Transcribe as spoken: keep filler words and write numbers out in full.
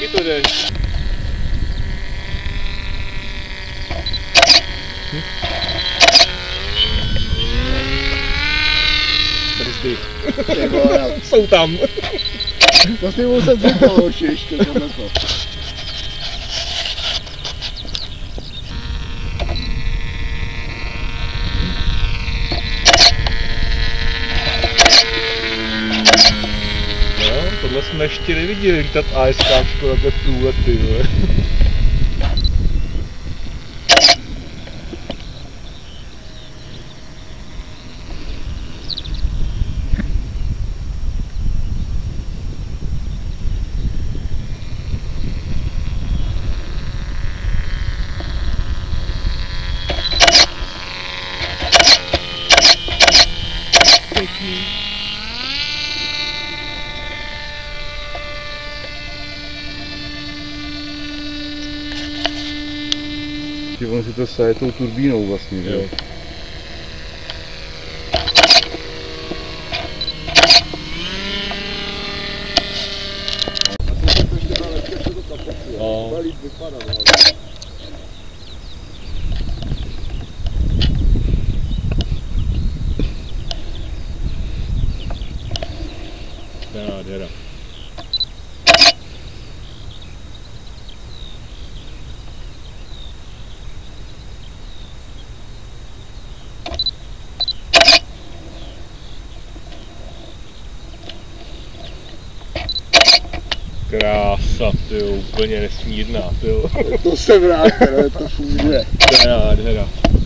Taky to jde. Hm? Brzdy. Jsou tam. To si musel říkat, hoši, ještě tohleto. No, tohle jsme ještě neviděli, lítat ASkáčko takhle průlety, vole. On si to saje tou turbínou vlastně, že jo? No. Nádhera. Krása, tyjo, úplně nesmírná, tyjo. To jsem rád, to funguje. To je nádhera.